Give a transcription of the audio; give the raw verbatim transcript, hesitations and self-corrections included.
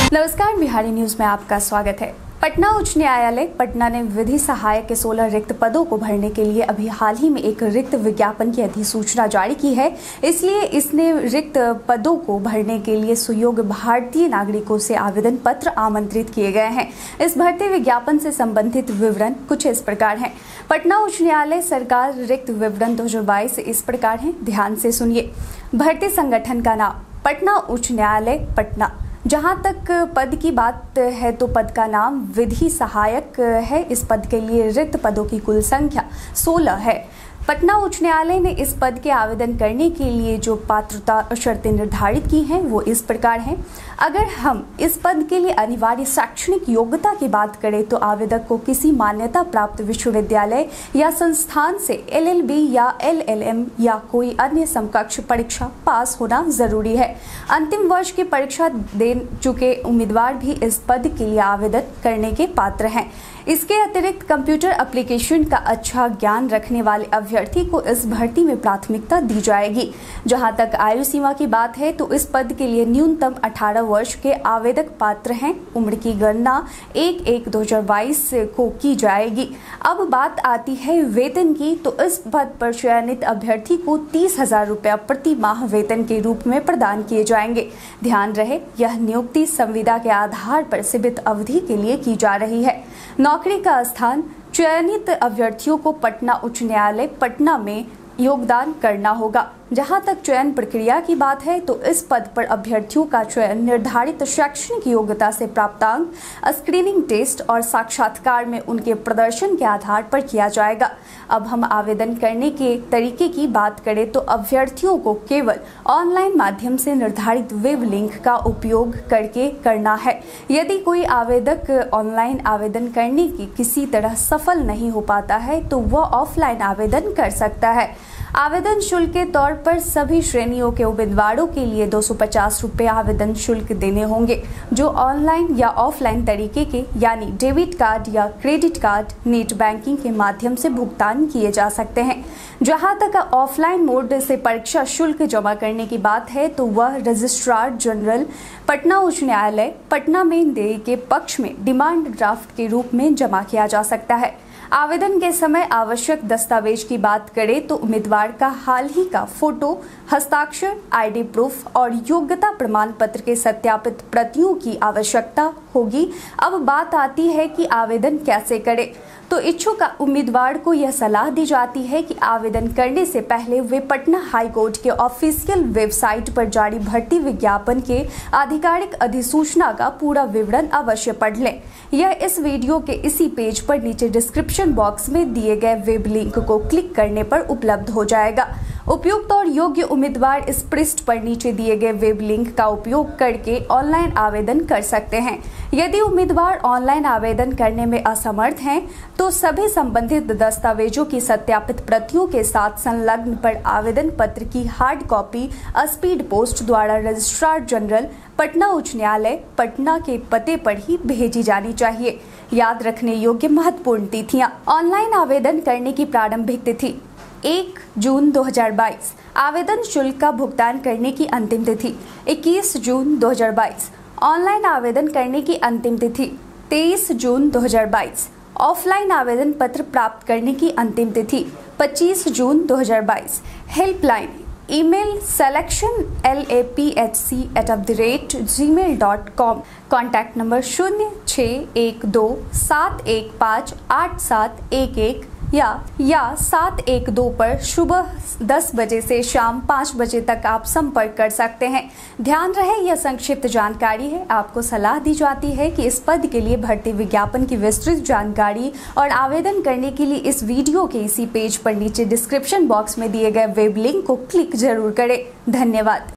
नमस्कार, बिहारी न्यूज में आपका स्वागत है। पटना उच्च न्यायालय पटना ने विधि सहायक के सोलह रिक्त पदों को भरने के लिए अभी हाल ही में एक रिक्त विज्ञापन की अधिसूचना जारी की है। इसलिए इसने रिक्त पदों को भरने के लिए सुयोग्य भारतीय नागरिकों से आवेदन पत्र आमंत्रित किए गए हैं। इस भर्ती विज्ञापन से संबंधित विवरण कुछ इस प्रकार हैं। पटना उच्च न्यायालय सरकार रिक्त विवरण दो हजार बाईस इस प्रकार है, ध्यान से सुनिए। भर्ती संगठन का नाम पटना उच्च न्यायालय पटना। जहां तक पद की बात है तो पद का नाम विधि सहायक है। इस पद के लिए रिक्त पदों की कुल संख्या सोलह है। पटना उच्च न्यायालय ने इस पद के आवेदन करने के लिए जो पात्रता शर्तें निर्धारित की हैं वो इस प्रकार हैं। अगर हम इस पद के लिए अनिवार्य शैक्षणिक योग्यता की बात करें तो आवेदक को किसी मान्यता प्राप्त विश्वविद्यालय या संस्थान से एल एल बी या एल एल एम या कोई अन्य समकक्ष परीक्षा पास होना जरूरी है। अंतिम वर्ष की परीक्षा दे चुके उम्मीदवार भी इस पद के लिए आवेदन करने के पात्र हैं। इसके अतिरिक्त कंप्यूटर एप्लीकेशन का अच्छा ज्ञान रखने वाले अभ्यर्थी को इस भर्ती में प्राथमिकता दी जाएगी। जहां तक आयु सीमा की बात है तो इस पद के लिए न्यूनतम अठारह वर्ष के आवेदक पात्र हैं। उम्र की गणना एक एक दो हजार बाईस को की जाएगी। अब बात आती है वेतन की, तो इस पद पर चयनित अभ्यर्थी को तीस हजार रुपया प्रति माह वेतन के रूप में प्रदान किए जाएंगे। ध्यान रहे, यह नियुक्ति संविदा के आधार पर सीमित अवधि के लिए की जा रही है। नौकरी का स्थान चयनित अभ्यर्थियों को पटना उच्च न्यायालय पटना में योगदान करना होगा। जहां तक चयन प्रक्रिया की बात है तो इस पद पर अभ्यर्थियों का चयन निर्धारित शैक्षणिक योग्यता से प्राप्तांक, स्क्रीनिंग टेस्ट और साक्षात्कार में उनके प्रदर्शन के आधार पर किया जाएगा। अब हम आवेदन करने के तरीके की बात करें तो अभ्यर्थियों को केवल ऑनलाइन माध्यम से निर्धारित वेब लिंक का उपयोग करके करना है। यदि कोई आवेदक ऑनलाइन आवेदन करने की किसी तरह सफल नहीं हो पाता है तो वह ऑफलाइन आवेदन कर सकता है। आवेदन शुल्क के तौर पर सभी श्रेणियों के उम्मीदवारों के लिए दो सौ पचास रुपये आवेदन शुल्क देने होंगे, जो ऑनलाइन या ऑफलाइन तरीके के यानी डेबिट कार्ड या क्रेडिट कार्ड, नेट बैंकिंग के माध्यम से भुगतान किए जा सकते हैं। जहां तक ऑफलाइन मोड से परीक्षा शुल्क जमा करने की बात है तो वह रजिस्ट्रार जनरल पटना उच्च न्यायालय पटना में देय के पक्ष में डिमांड ड्राफ्ट के रूप में जमा किया जा सकता है। आवेदन के समय आवश्यक दस्तावेज की बात करें तो उम्मीदवार का हाल ही का फोटो, हस्ताक्षर, आईडी प्रूफ और योग्यता प्रमाण पत्र के सत्यापित प्रतियों की आवश्यकता होगी। अब बात आती है कि आवेदन कैसे करें, तो इच्छुक उम्मीदवार को यह सलाह दी जाती है कि आवेदन करने से पहले वे पटना हाई कोर्ट के ऑफिशियल वेबसाइट पर जारी भर्ती विज्ञापन के आधिकारिक अधिसूचना का पूरा विवरण अवश्य पढ़ लें। यह इस वीडियो के इसी पेज पर नीचे डिस्क्रिप्शन बॉक्स में दिए गए वेब लिंक को क्लिक करने पर उपलब्ध हो जाएगा। उपयुक्त और योग्य उम्मीदवार इस पृष्ठ पर नीचे दिए गए वेब लिंक का उपयोग करके ऑनलाइन आवेदन कर सकते हैं। यदि उम्मीदवार ऑनलाइन आवेदन करने में असमर्थ हैं तो सभी संबंधित दस्तावेजों की सत्यापित प्रतियों के साथ संलग्न पर आवेदन पत्र की हार्ड कॉपी स्पीड पोस्ट द्वारा रजिस्ट्रार जनरल पटना उच्च न्यायालय पटना के पते पर ही भेजी जानी चाहिए। याद रखने योग्य महत्वपूर्ण तिथियां। ऑनलाइन आवेदन करने की प्रारंभिक तिथि एक जून दो हजार बाईस। आवेदन शुल्क का भुगतान करने की अंतिम तिथि इक्कीस जून दो हजार बाईस। ऑनलाइन आवेदन करने की अंतिम तिथि तेईस जून दो हजार बाईस। ऑफलाइन आवेदन पत्र प्राप्त करने की अंतिम तिथि पच्चीस जून दो हजार बाईस। Helpline email selection L A P H C at the rate gmail dot com. Contact number शून्य छः एक दो सात एक पाँच आठ सात एक एक या या सात एक दो पर सुबह दस बजे से शाम पाँच बजे तक आप संपर्क कर सकते हैं। ध्यान रहे, यह संक्षिप्त जानकारी है। आपको सलाह दी जाती है कि इस पद के लिए भर्ती विज्ञापन की विस्तृत जानकारी और आवेदन करने के लिए इस वीडियो के इसी पेज पर नीचे डिस्क्रिप्शन बॉक्स में दिए गए वेब लिंक को क्लिक जरूर करें। धन्यवाद।